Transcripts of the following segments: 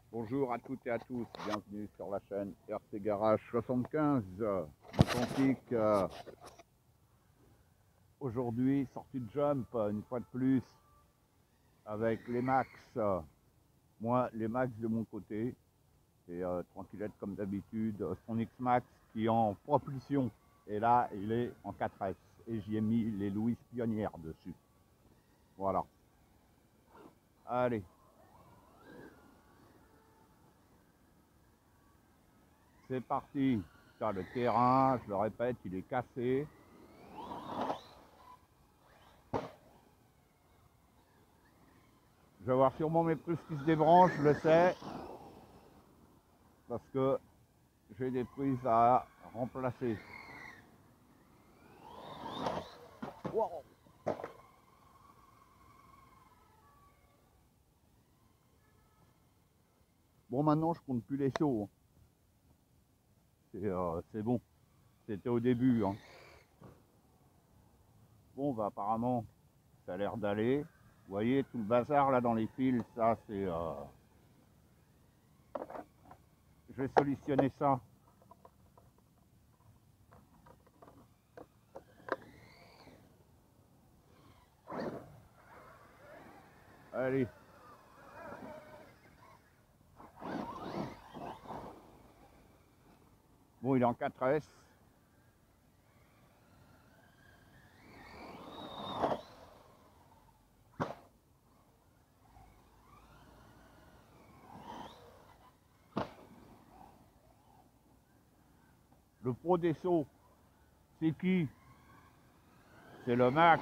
Bonjour à toutes et à tous, bienvenue sur la chaîne RC Garage 75, authentique. Aujourd'hui, sortie de jump, une fois de plus, avec les max. Moi, les max de mon côté, et tranquillette comme d'habitude, son X-Max qui est en propulsion. Et là, il est en 4S. Et j'y ai mis les Louis Pionnières dessus. Voilà. Allez. C'est parti. Putain, le terrain, je le répète, il est cassé. Je vais avoir sûrement mes prises qui se débranchent, je le sais. Parce que j'ai des prises à remplacer. Wow. Bon, maintenant, je compte plus les sauts. C'est bon. C'était au début. Hein. Bon, bah, apparemment, ça a l'air d'aller. Vous voyez, tout le bazar là dans les fils, ça, c'est... Je vais solutionner ça. Allez. Bon, il est en 4S. Le pro des sauts, c'est qui? C'est le Max.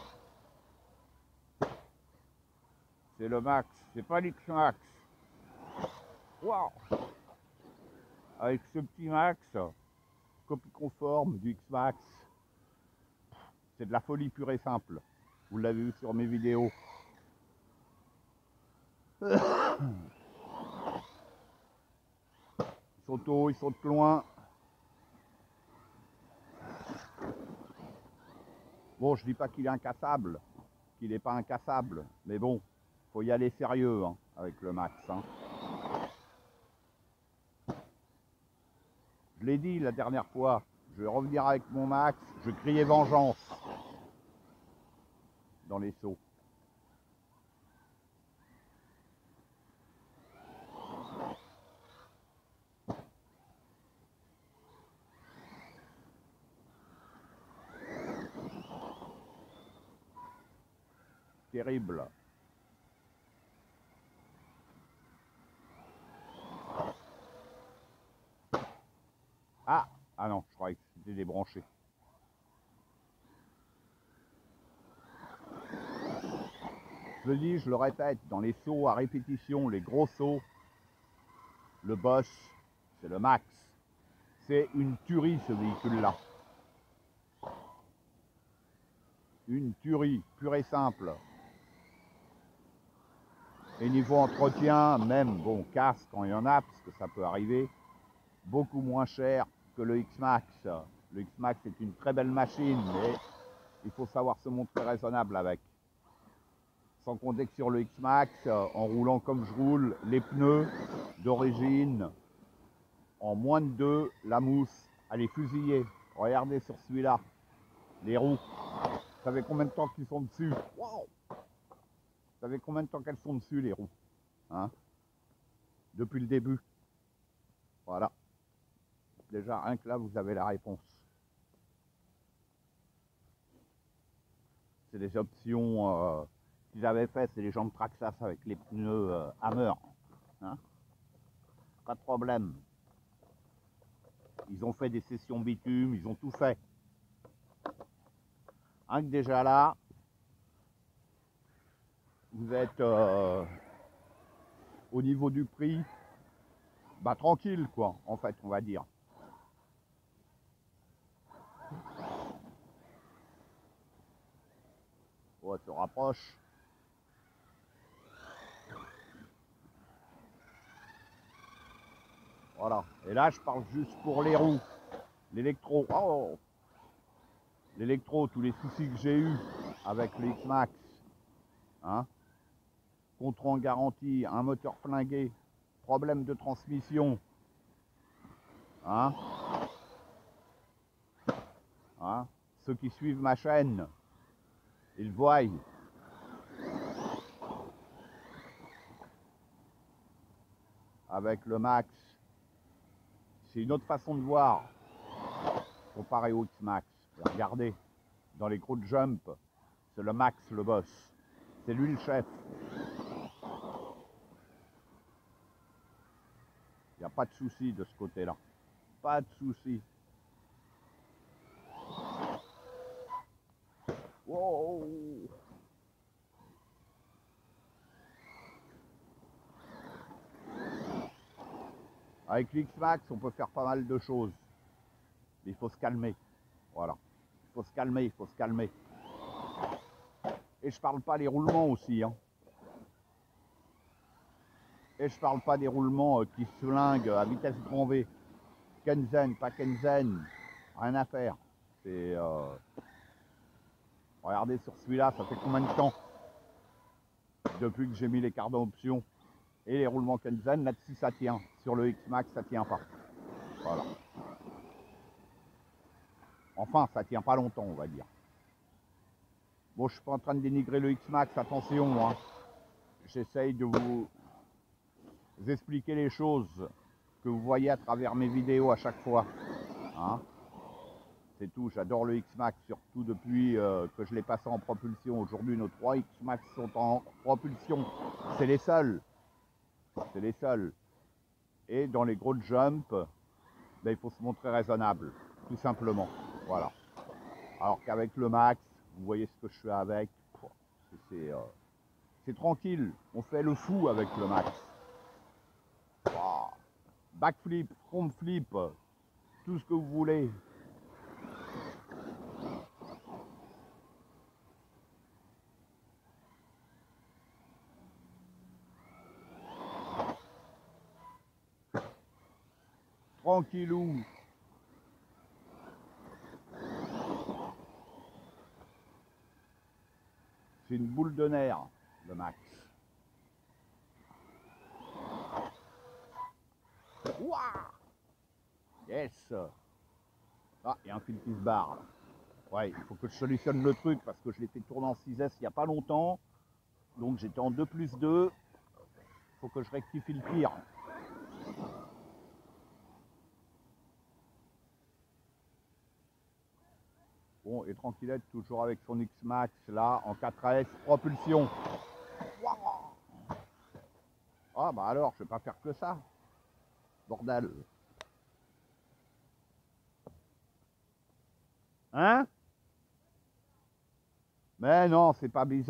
C'est le Max, c'est pas l'X-Max. Waouh! Avec ce petit Max, copie conforme du X-Max, c'est de la folie pure et simple. Vous l'avez vu sur mes vidéos. Ils sont hauts, ils sont loin. Bon, je dis pas qu'il est incassable, qu'il n'est pas incassable, mais bon, faut y aller sérieux hein, avec le Max. Hein. Je l'ai dit la dernière fois, je vais revenir avec mon Max, je criais vengeance dans les sauts. Terrible. Ah, ah non, je croyais que c'était débranché. Je le dis, je le répète, dans les sauts à répétition, les gros sauts, le boss, c'est le Max. C'est une tuerie ce véhicule-là. Une tuerie, pure et simple. Et niveau entretien, même, bon, casse quand il y en a, parce que ça peut arriver, beaucoup moins cher que le X-Max. Le X-Max est une très belle machine, mais il faut savoir se montrer raisonnable avec. Sans compter que sur le X-Max, en roulant comme je roule, les pneus d'origine, en moins de 2, la mousse, elle est fusillée. Regardez sur celui-là, les roues. Vous savez combien de temps qu'ils sont dessus? Wow. Vous savez combien de temps qu'elles sont dessus, les roues hein? Depuis le début. Voilà. Déjà, rien que là, vous avez la réponse. C'est des options qu'ils avaient fait, c'est les jambes Traxxas avec les pneus Hammer. Hein? Pas de problème. Ils ont fait des sessions bitume, ils ont tout fait. Rien que déjà là, vous êtes au niveau du prix, bah tranquille quoi, en fait, on va dire. Ouais, se rapproche. Voilà. Et là, je parle juste pour les roues. L'électro. Oh, l'électro, tous les soucis que j'ai eu avec le X-Max. Hein, contre en garantie, un moteur flingué. problème de transmission. Hein? Hein? Ceux qui suivent ma chaîne, ils voient. Avec le Max, c'est une autre façon de voir comparé au X-Max. Regardez, dans les gros jumps, c'est le Max le boss. C'est lui le chef. Il n'y a pas de souci de ce côté-là. Pas de souci. Wow. Avec l'X-Max, on peut faire pas mal de choses. Mais il faut se calmer. Voilà. Il faut se calmer, il faut se calmer. Et je parle pas des roulements aussi. Hein. Et je parle pas des roulements qui se flinguent à vitesse grand V. Kenzen, pas Kenzen. Rien à faire. C'est... Regardez sur celui-là, ça fait combien de temps depuis que j'ai mis les cardans options et les roulements Kenzen, là-dessus ça tient. Sur le X-Max, ça tient pas. Voilà. Enfin, ça tient pas longtemps, on va dire. Bon, je suis pas en train de dénigrer le X-Max, attention. Hein. J'essaye de vous expliquer les choses que vous voyez à travers mes vidéos à chaque fois. Hein. C'est tout, j'adore le X-Max, surtout depuis que je l'ai passé en propulsion. Aujourd'hui, nos 3 X-Max sont en propulsion. C'est les seuls. C'est les seuls. Et dans les gros jumps, ben, il faut se montrer raisonnable, tout simplement. Voilà. Alors qu'avec le Max, vous voyez ce que je fais avec, c'est tranquille. On fait le fou avec le Max. Wow. Backflip, front flip, tout ce que vous voulez. Tranquillou. C'est une boule de nerfs, le Max. Ouah. Yes. Ah, il y a un fil qui se barre. Là. Ouais, il faut que je solutionne le truc parce que je l'ai fait tourner en 6S il n'y a pas longtemps. Donc j'étais en 2+2. Il faut que je rectifie le tir. Bon, et tranquillette, toujours avec son X-Max, là, en 4AS, propulsion. Ah, bah alors, je vais pas faire que ça. Bordel. Hein? Mais non, c'est pas bizarre.